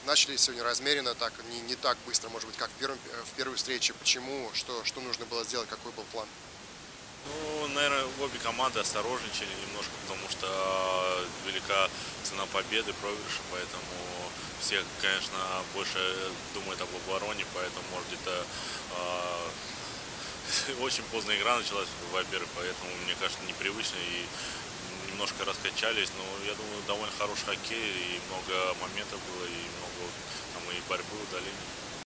начали сегодня размеренно, так не так быстро, может быть, как в первой встрече. Почему? Что нужно было сделать? Какой был план? Ну, наверное, обе команды осторожничали немножко, потому что велика цена победы, проигрыша, поэтому все, конечно, больше думают об обороне, поэтому, может, где-то очень поздно игра началась, во-первых, поэтому, мне кажется, непривычно и немножко раскачались, но я думаю, довольно хороший хоккей, и много моментов было, и много там и борьбы, удаления.